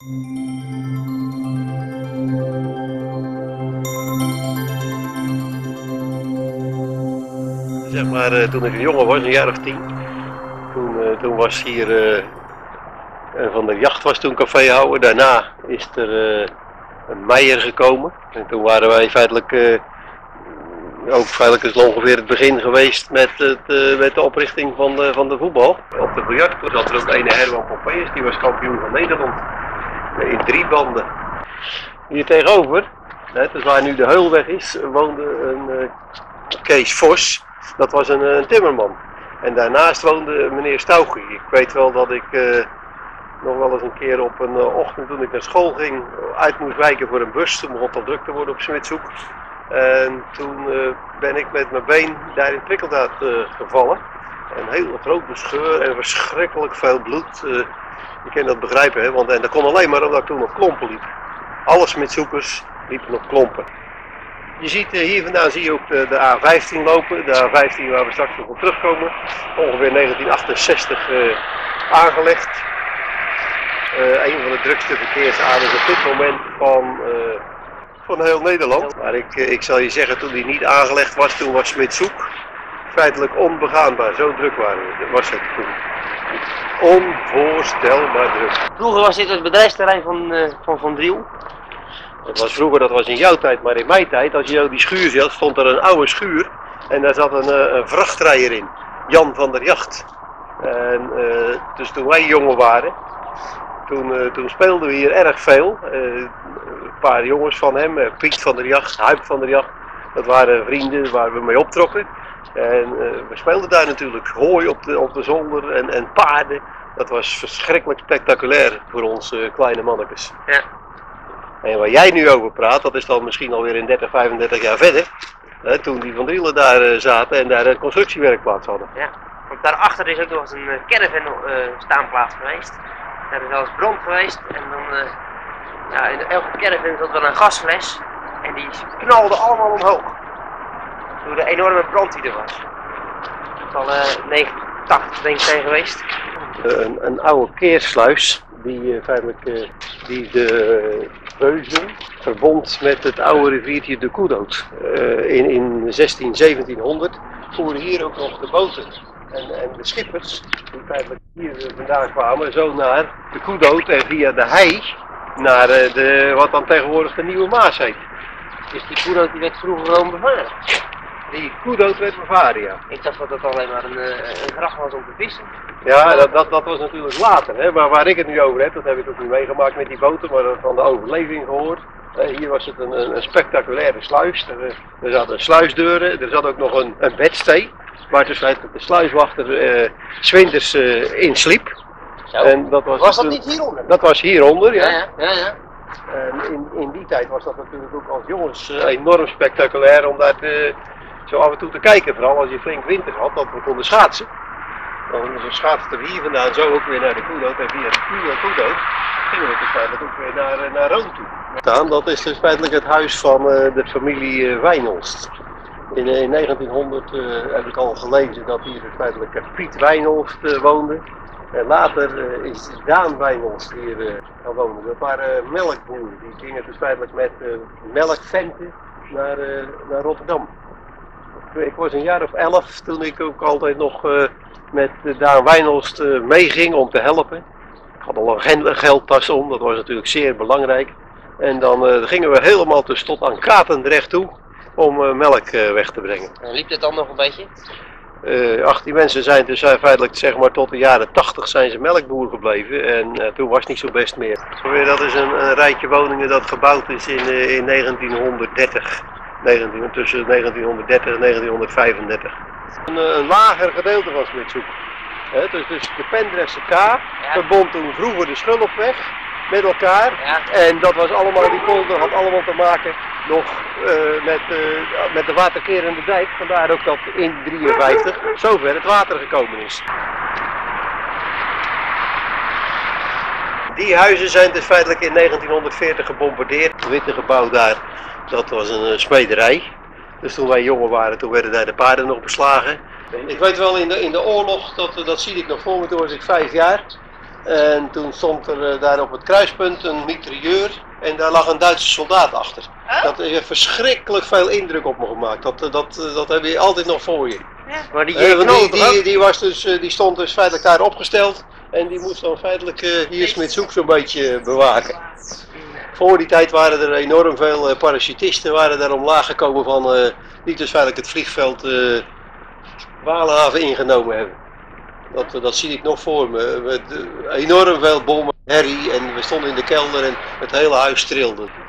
Zeg maar, toen ik een jongen was, een jaar of 10, toen was hier Van der Jacht was toen caféhouder. Daarna is er een Meijer gekomen. En toen waren wij feitelijk is het ongeveer het begin geweest met de oprichting van de voetbal. Op de biljart zat er ook een Herman Pompeius, die was kampioen van Nederland. In 3 banden. Hier tegenover, dus waar nu de Heulweg is, woonde een Kees Vos. Dat was een timmerman. En daarnaast woonde meneer Stauchie. Ik weet wel dat ik nog wel eens een keer op een ochtend toen ik naar school ging uit moest wijken voor een bus. Toen begon het al druk te worden op Smitshoek. En toen ben ik met mijn been daar in het prikkeldraad gevallen. Een heel grote scheur en verschrikkelijk veel bloed. Je kan dat begrijpen, hè? En dat kon alleen maar omdat ik toen op klompen liep. Alle Smitshoekers liepen op klompen. Je ziet hier vandaan zie je ook de A15 lopen. De A15 waar we straks nog op terugkomen. Ongeveer 1968 aangelegd. Een van de drukste verkeersaders op dit moment van heel Nederland. Maar ik zal je zeggen, toen die niet aangelegd was, toen was Smitshoek feitelijk onbegaanbaar. Zo druk was het toen. Onvoorstelbaar druk. Vroeger was dit het bedrijfsterrein van Driel. Dat was in jouw tijd, maar in mijn tijd, als je die schuur zag, stond er een oude schuur. En daar zat een vrachtrijder in, Jan van der Jacht. En dus toen wij jongen waren, toen speelden we hier erg veel. Een paar jongens van hem, Piet van der Jacht, Huip van der Jacht. Dat waren vrienden waar we mee optrokken. En we speelden daar natuurlijk hooi op de zolder en paarden. Dat was verschrikkelijk spectaculair voor ons kleine mannetjes. Ja. En waar jij nu over praat, dat is dan misschien alweer in 30, 35 jaar verder. Toen die Van Drielen daar zaten en daar een constructiewerkplaats hadden. Ja, want daarachter is ook nog eens een caravan staanplaats geweest. Daar is wel eens brand geweest en dan in elke caravan zat wel een gasfles. En die knalde allemaal omhoog. Door de enorme brand die er was. Het zal 1980 denk ik zijn geweest. Een oude keersluis die feitelijk die de Beuzen verbond met het oude riviertje de Koedoot. In 1700 voeren hier ook nog de boten en de schippers die feitelijk hier vandaan kwamen, zo naar de Koedoot en via de hei naar wat dan tegenwoordig de Nieuwe Maas heet. Dus die Koedoot die werd vroeger gewoon bevaren? Die Koedoot werd bevaren, ja. Ik dacht dat het alleen maar een gracht was om te vissen. Ja, dat was natuurlijk later, hè. Maar waar ik het nu over heb, dat heb ik ook niet meegemaakt met die boten, maar van de overleving gehoord. Hier was het een spectaculaire sluis. Er zaten sluisdeuren, er zat ook nog een bedstee, waar dus de sluiswachter 's winters in sliep. En dat was dat niet hieronder? Dat was hieronder, ja. Ja. En in die tijd was dat natuurlijk ook als jongens enorm spectaculair om daar zo af en toe te kijken. Vooral als je flink winter had, dat we konden schaatsen. Dan schaatsten we hier vandaan zo ook weer naar de Koedoot en via de Koedoot gingen we dus feitelijk ook weer naar Rome toe. Dat is dus feitelijk het huis van de familie Wijnolst. In 1900 heb ik al gelezen dat hier dus feitelijk Piet Wijnolst woonde. En later is Daan Wijnolst hier gaan wonen. Dat waren melkboeren. Die gingen dus feitelijk met melkventen naar Rotterdam. Ik was een jaar of 11 toen ik ook altijd nog met Daan Wijnolst meeging om te helpen. Ik had al een geldtas om, dat was natuurlijk zeer belangrijk. En dan gingen we helemaal dus tot aan Katendrecht toe om melk weg te brengen. En liep het dan nog een beetje? Die mensen zijn dus feitelijk zeg maar tot de jaren 80 zijn ze melkboer gebleven en toen was het niet zo best meer. Dat is een rijtje woningen dat gebouwd is in 1930. Tussen 1930 en 1935. Een lager gedeelte van Smitshoek. Dus de Pendrechtse K verbond toen vroeger de Schulpweg met elkaar. Ja. En dat was allemaal, die polder had allemaal te maken nog met de waterkerende dijk. Vandaar ook dat in 1953 zover het water gekomen is. Die huizen zijn dus feitelijk in 1940 gebombardeerd. Het witte gebouw daar, dat was een smederij. Dus toen wij jongen waren, toen werden daar de paarden nog beslagen. Ik weet wel in de oorlog, dat zie ik nog voor me, toen was ik 5 jaar. En toen stond er daar op het kruispunt een mitrailleur en daar lag een Duitse soldaat achter. Dat heeft verschrikkelijk veel indruk op me gemaakt. Dat heb je altijd nog voor je. Ja, maar die stond dus feitelijk daar opgesteld en die moest dan feitelijk hier Smitshoek zo'n beetje bewaken. Voor die tijd waren er enorm veel parachutisten daar omlaag gekomen van die dus feitelijk het vliegveld Walenhaven ingenomen hebben. Dat zie ik nog voor me. Enorm veel bommen, herrie en we stonden in de kelder en het hele huis trilde.